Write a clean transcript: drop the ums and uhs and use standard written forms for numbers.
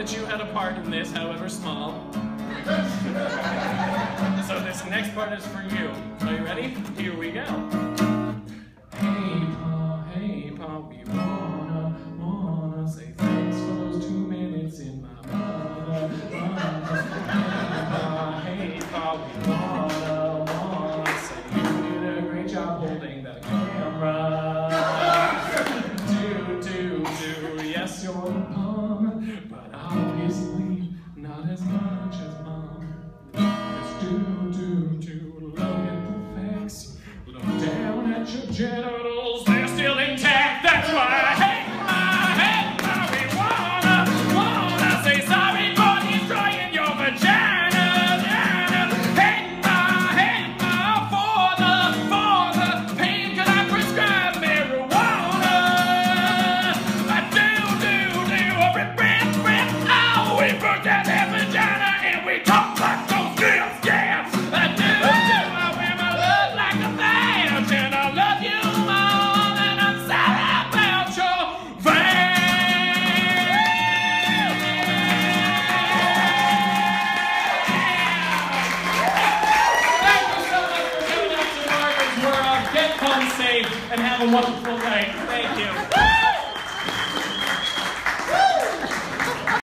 that you had a part in this, however small. So this next part is for you. Are you ready? Here we go. Hey Pa, we wanna say thanks for those 2 minutes in my mother. Hey Pa, we wanna say you did a great job holding the camera. Yes, you're the mom, but obviously not as much as mom. Just do, look at the facts. Look down at your genitals, they're still intact. That's why, hey ma, we wanna say sorry for destroying your vagina. Hey ma, for the pain, can I prescribe marijuana? We broke down that vagina and we talk like those girls, yeah. I do, I wear my love like a badge, and I love you more than I'm sad about your van. Thank you so much for coming out to Marvin's World. Get home safe and have a wonderful night.